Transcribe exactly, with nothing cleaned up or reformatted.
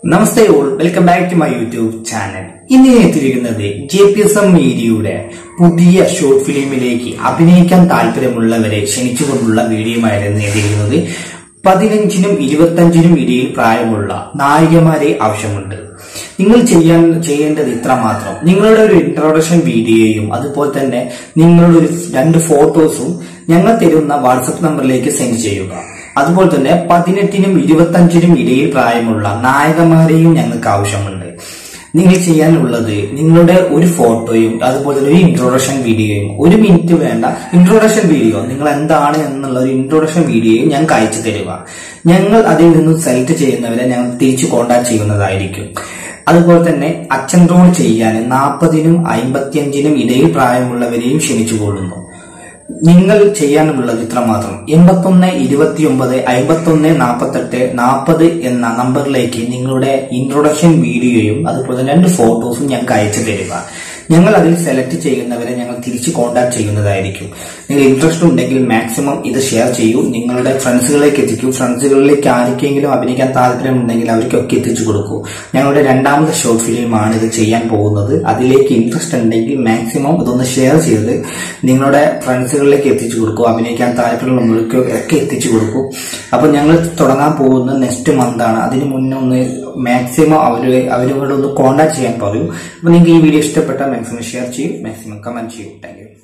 Namaste all, welcome back to my YouTube channel. ഇന്ന് എത്തിയിരിക്കുന്നത് J P S M മീഡിയയുടെ പുതിയ ഷോർട്ട് ഫിലിമിലേക്ക് അഭിനയിക്കാൻ താല്പര്യമുള്ളവരെ ക്ഷണിച്ചുകൊണ്ടുള്ള വീഡിയോയുമായിരുന്നു എത്തിയിരിക്കുന്നത്. പതിനഞ്ചിനും ഇരുപത്തഞ്ചിനും ഇടയിൽ പ്രായമുള്ള നായികമാരെ ആവശ്യമുണ്ട്. നിങ്ങൾ ചെയ്യാൻ ചെയ്യേണ്ടത് ഇത്ര മാത്രം: നിങ്ങളുടെ ഒരു ഇൻട്രോഡക്ഷൻ വീഡിയോയും അതുപോലെ തന്നെ നിങ്ങളുടെ ഒരു രണ്ട് ഫോട്ടോസും ഞങ്ങൾ തരുന്ന വാട്സപ്പ് നമ്പറിലേക്ക് സെൻഡ് ചെയ്യുക. അതുപോലെ തന്നെ പതിനെട്ടിനും ഇരുപത്തഞ്ചിനും ഇടയിൽ പ്രായമുള്ള നായകന്മാരെയും ഞങ്ങൾക്ക് ആവശ്യമുണ്ട്. നിങ്ങൾ ചെയ്യാനുള്ളത് നിങ്ങളുടെ ഒരു ഫോട്ടോയും അതുപോലെ തന്നെ ഒരു ഇൻട്രോഡക്ഷൻ വീഡിയോയും, ഒരു മിനിറ്റ് വേണ്ട ഇൻട്രോഡക്ഷൻ വീഡിയോ, നിങ്ങൾ എന്താണ് എന്നുള്ള ഒരു ഇൻട്രോഡക്ഷൻ വീഡിയോയും ഞങ്ങൾക്ക് അയച്ചു തരിക. ഞങ്ങൾ അതിൽ നിന്നും സെലക്ട് ചെയ്യുന്നവരെ ഞങ്ങൾ തിരിച്ചു കോൺടാക്ട് ചെയ്യുന്നതായിരിക്കും. അതുപോലെ തന്നെ അച്ഛൻ റോൾ ചെയ്യാൻ നാൽപ്പതിനും അമ്പത്തിയഞ്ചിനും ഇടയിൽ പ്രായമുള്ളവരെയും ക്ഷണിച്ചുകൊള്ളുന്നു. നിങ്ങൾ ചെയ്യാനുള്ളത് ഇത്ര മാത്രം: എൺപത്തൊന്ന് ഇരുപത്തി ഒമ്പത് അമ്പത്തൊന്ന് നാൽപ്പത്തെട്ട് നാൽപ്പത് എന്ന നമ്പറിലേക്ക് നിങ്ങളുടെ ഇൻട്രൊഡക്ഷൻ വീഡിയോയും അതുപോലെ രണ്ട് ഫോട്ടോസും ഞങ്ങൾക്ക് അയച്ചു തരിക. ഞങ്ങൾ അതിൽ സെലക്ട് ചെയ്യുന്നവരെ ഞങ്ങൾ തിരിച്ച് കോൺടാക്ട് ചെയ്യുന്നതായിരിക്കും. നിങ്ങൾ ഇൻട്രസ്റ്റ് ഉണ്ടെങ്കിൽ മാക്സിമം ഇത് ഷെയർ ചെയ്യൂ, നിങ്ങളുടെ ഫ്രണ്ട്സുകളിലേക്ക് എത്തിക്കൂ. ഫ്രണ്ട്സുകളിലേക്ക് ആർക്കെങ്കിലും അഭിനയിക്കാൻ താല്പര്യമുണ്ടെങ്കിൽ അവർക്കൊക്കെ എത്തിച്ചു കൊടുക്കൂ. ഞങ്ങളുടെ രണ്ടാമത്തെ ഷോർട്ട് ഫിലിമാണ് ഇത് ചെയ്യാൻ പോകുന്നത്. അതിലേക്ക് ഇൻട്രസ്റ്റ് ഉണ്ടെങ്കിൽ മാക്സിമം ഇതൊന്ന് ഷെയർ ചെയ്ത് നിങ്ങളുടെ ഫ്രണ്ട്സുകളിലേക്ക് എത്തിച്ചു കൊടുക്കൂ. അഭിനയിക്കാൻ താല്പര്യമുള്ളവർക്ക് ഒക്കെ എത്തിച്ചു കൊടുക്കൂ. അപ്പൊ ഞങ്ങൾ തുടങ്ങാൻ പോകുന്നത് നെക്സ്റ്റ് മന്ത് ആണ്. അതിന് മുന്നേ ഒന്ന് മാക്സിമം അവര് അവരോട് ഒന്ന് കോൺടാക്ട് ചെയ്യാൻ പറയൂ. അപ്പൊ നിങ്ങൾക്ക് ഈ വീഡിയോ ഇഷ്ടപ്പെട്ടാൽ മാക്സിമം ഷെയർ ചെയ്യൂ, മാക്സിമം കമന്റ് ചെയ്യൂ. Thank U.